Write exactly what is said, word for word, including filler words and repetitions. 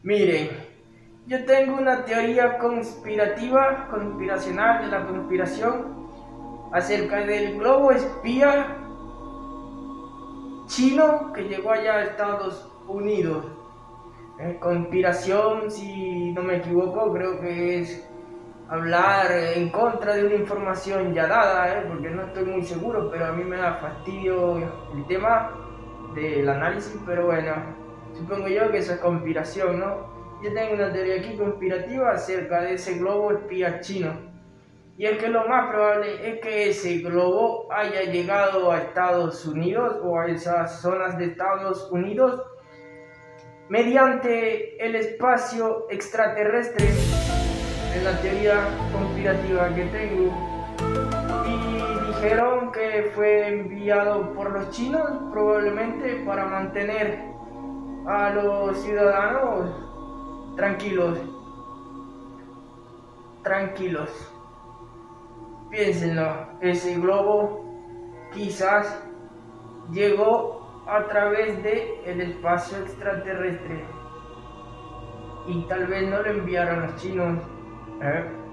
Miren, yo tengo una teoría conspirativa, conspiracional de la conspiración acerca del globo espía chino que llegó allá a Estados Unidos. Eh, conspiración, si no me equivoco, creo que es hablar en contra de una información ya dada, eh, porque no estoy muy seguro, pero a mí me da fastidio el tema del análisis, pero bueno, supongo yo que eso es conspiración, ¿no? Yo tengo una teoría aquí conspirativa acerca de ese globo espía chino. Y es que lo más probable es que ese globo haya llegado a Estados Unidos o a esas zonas de Estados Unidos mediante el espacio extraterrestre, en la teoría conspirativa que tengo. Y dijeron que fue enviado por los chinos probablemente para mantener a los ciudadanos tranquilos. Tranquilos. Piénsenlo, ese globo quizás llegó a través del espacio extraterrestre y tal vez no lo enviaron los chinos, ¿eh?